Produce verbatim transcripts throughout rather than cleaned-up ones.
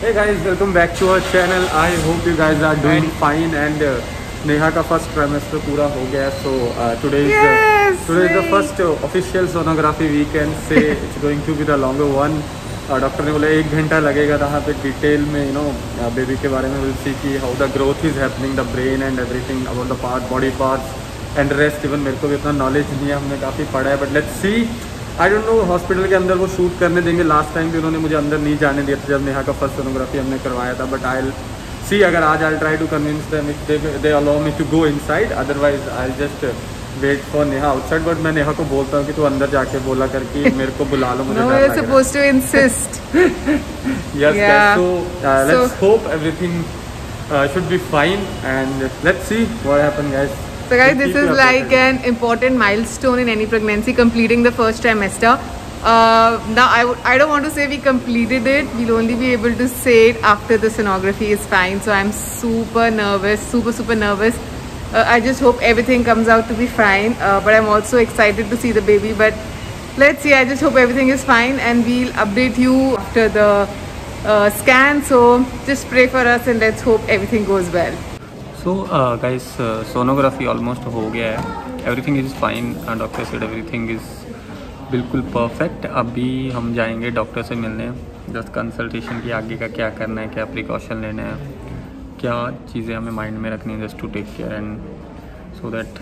Hey guys, welcome back to our channel. I hope you guys are doing fine and uh, Neha का first trimester पूरा हो गया. So today is today is the first official sonography weekend से it's going to be the longer one. Doctor ने बोला एक घंटा लगेगा यहाँ पे डिटेल में यू नो बेबी के बारे में विल सी कि how the growth is happening, the brain and everything about the part body parts and rest. Even मेरे को भी इतना नॉलेज नहीं है, हमने काफ़ी पढ़ा है, but let's see. I don't know hospital के अंदर वो शूट करने देंगे. लास्ट टाइम भी उन्होंने मुझे अंदर नहीं जाने दिया था जब नेहा का फर्स्ट सोनोग्राफी हमने करवाया था. बट आई सी अगर आज I try to convince them if they they allow me to go inside, otherwise I just wait for Neha outside. But मैं नेहा को बोलता हूँ कि तू अंदर जाके बोला करके मेरे को बुला लो, मुझे no, you're supposed to insist. yes yeah. guys, so uh, let's so, hope everything uh, should be fine and let's see what happens, guys. So guys, this is like an important milestone in any pregnancy, completing the first trimester. Uh, now I, I don't want to say we completed it. We'll only be able to say it after the sonography is fine. So I'm super nervous, super super nervous. Uh, I just hope everything comes out to be fine. Uh, but I'm also excited to see the baby. But let's see. I just hope everything is fine, and we'll update you after the uh, scan. So just pray for us, and let's hope everything goes well. So uh, guys, uh, sonography almost हो गया है. Everything is fine. Uh, doctor said everything is बिल्कुल perfect. अभी हम जाएंगे doctor से मिलने, just consultation की आगे का क्या करना है, क्या प्रिकॉशन लेना है, क्या चीज़ें हमें माइंड में रखनी है, just to take care and so that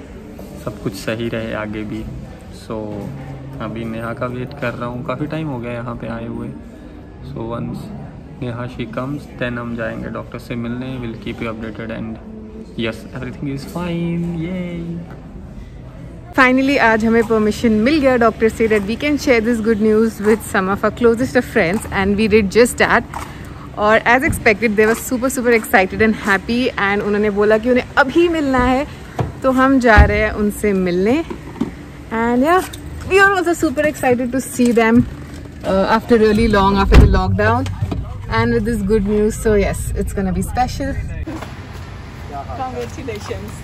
सब कुछ सही रहे आगे भी. सो so, अभी नेहा का वेट कर रहा हूँ, काफ़ी टाइम हो गया यहाँ पे आए हुए. So once Neha she comes then हम जाएंगे डॉक्टर से मिलने. Will keep you updated and yes everything is fine. ये Finally, आज हमें परमिशन मिल गया डॉक्टर से that we can share this good news with some of our closest of friends, and we did just that. और as expected, they were super super excited and happy, and उन्होंने बोला कि उन्हें अभी मिलना है, तो हम जा रहे हैं उनसे मिलने. And yeah, we are also super excited to see them uh, after really long, after the lockdown, and with this good news. So yes, it's gonna be special. Congratulations.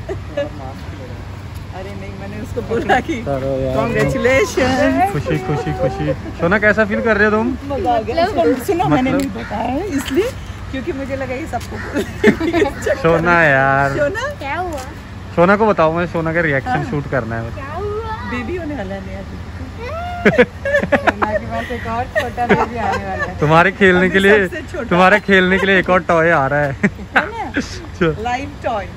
अरे नहीं, मैंने उसको बोला कि congratulations. खुशी खुशी खुशी. सोना कैसा फील कर रहे हो तुम? मतलब सुनो, मैंने नहीं बताया इसलिए क्योंकि मुझे लगा ये सबको बोल. सोना यार, सोना क्या हुआ? सोना को बताओ, मैं सोना का रिएक्शन शूट करना है. क्या हुआ? बेबी होने वाला है. सोना के पास एक और छोटा बेबी आने वाला है. तुम्हारे खेलने के लिए तुम्हारे खेलने के लिए एक और टॉय आ रहा है. Live toy.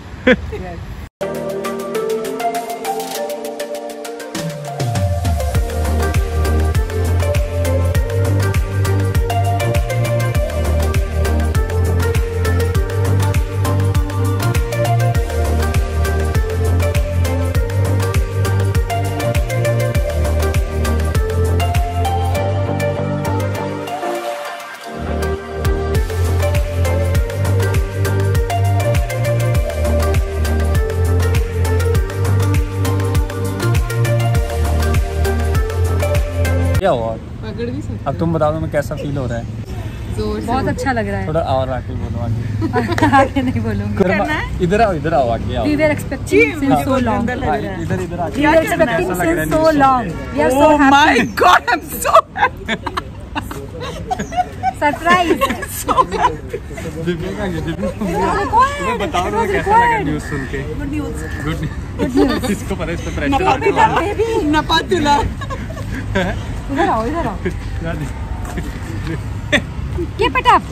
क्या हुआ? अब तुम बता दो मैं कैसा फील हो रहा है? बहुत अच्छा लग रहा है. थोड़ा और आके बोलो. आगे आगे नहीं बोलूंगी. इधर आओ, इधर आओ, आगे आओ. We were expecting since so long. इधर इधर आके. We were expecting since so long. We are so happy. Oh my God, I'm so happy. Surprise. So happy. तुम्हें बताओ ना कैसा लगा न्यूज़ सुन के? Good news. Good news. इसको पता है इस पे प्रेशर है. नपातुला. इधर आओ, इधर आओ. Keep it up.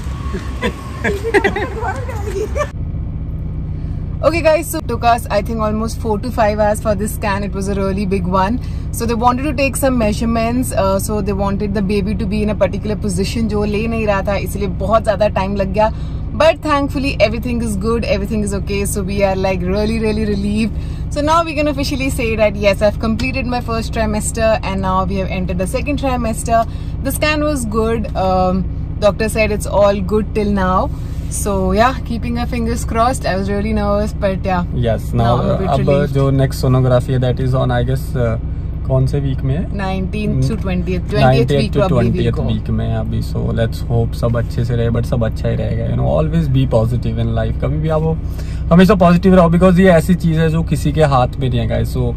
Okay guys, so it took us I think almost four to five hours for this scan. It was a really big one. So they wanted to take some measurements. Uh, so they wanted the baby to be in a particular position जो ले नहीं रहा था, इसलिए बहुत ज़्यादा time लग गया. But thankfully everything is good, everything is okay. So we are like really really relieved. So now we can officially say that yes, I've completed my first trimester and now we have entered the second trimester. The scan was good. Um, doctor said it's all good till now. So yeah, keeping our fingers crossed. I was really nervous, but yeah. Yes. Now, now अब जो next sonography that is on, I guess. Uh, कौन से week में है? Nineteenth to twentieth twentieth week to twentieth week में अभी. So let's hope सब अच्छे से रहे, बट सब अच्छा ही रहेगा. You know always be positive in life. कभी भी आप हमेशा पॉजिटिव रहो, बिकॉज ये ऐसी चीज़ है जो किसी के हाथ में नहीं है guys. So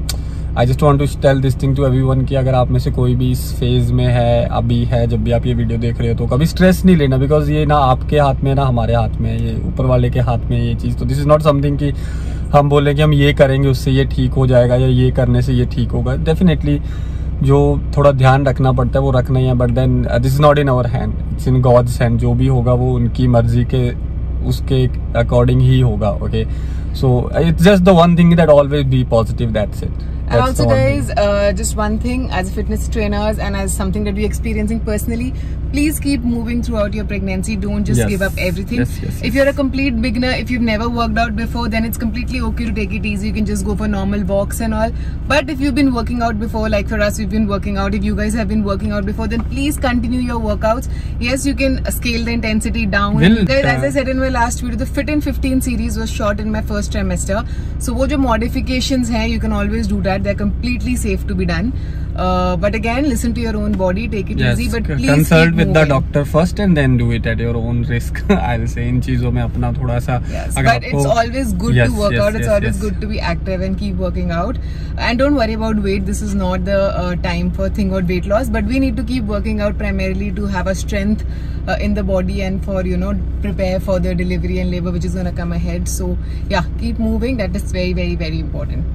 I just want to tell this thing to everyone कि अगर आप में से कोई भी इस फेज में है, अभी है, जब भी आप ये वीडियो देख रहे हो, तो कभी स्ट्रेस नहीं लेना, बिकॉज ये ना आपके हाथ में ना हमारे हाथ में, ये ऊपर वाले के हाथ में ये चीज़। तो दिस इज़ नॉट समथिंग कि हम बोलें कि हम ये करेंगे उससे ये ठीक हो जाएगा या ये करने से ये ठीक होगा। डेफिनेटली जो थोड़ा ध्यान रखना पड़ता है वो रखना ही है, but then this is not in our hand, it's in God's hand. जो भी होगा वो उनकी मर्जी के उसके अकॉर्डिंग ही होगा। Okay, so it's just the one thing that always be positive, that's it. And also guys, uh, just one thing, as fitness trainers and as something that we're experiencing personally, please keep moving throughout your pregnancy. Don't just yes. give up everything. Yes, yes, yes. If you're a complete beginner, if you've never worked out before, then it's completely okay to take it easy. You can just go for normal walks and all. But if you've been working out before, like for us, we've been working out. If you guys have been working out before, then please continue your workouts. Yes, you can scale the intensity down. Will, guys, uh, as I said in my last video, the Fit in fifteen series was shot in my first trimester. So wo jo modifications hai, you can always do that. They're completely safe to be done. Uh, but again, listen to your own body, take it yes, easy, but please consult keep with moving. the doctor first and then do it at your own risk. I'll say इन चीजों में अपना थोड़ा सा yes, अगर but it's always good yes, to work yes, out. It's yes, always yes. good to be active and keep working out. And don't worry about weight. This is not the uh, time for thing about weight loss. But we need to keep working out primarily to have a strength uh, in the body and for, you know, prepare for the delivery and labor which is going to come ahead. So yeah, keep moving. That is very, very, very important.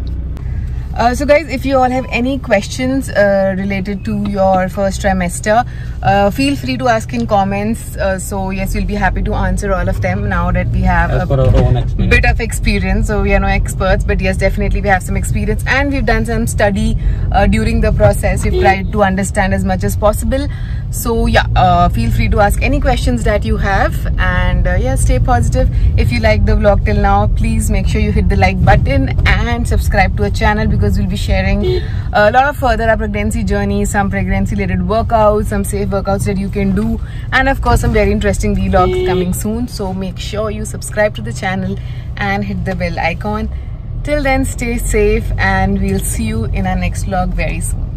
Uh, so guys, if you all have any questions uh, related to your first trimester, uh, feel free to ask in comments. Uh, so yes, we'll be happy to answer all of them now that we have As a per our own experience. bit of experience. So we are no experts, but yes, definitely we have some experience and we've done some study uh, during the process. We've tried to understand as much as possible. So yeah, uh, feel free to ask any questions that you have, and uh, yeah, stay positive. If you like the vlog till now, please make sure you hit the like button and subscribe to our channel, because we'll be sharing a lot of further our pregnancy journey, some pregnancy related workouts, some safe workouts that you can do, and of course some very interesting vlogs coming soon. So make sure you subscribe to the channel and hit the bell icon. Till then, stay safe and we'll see you in our next vlog very soon.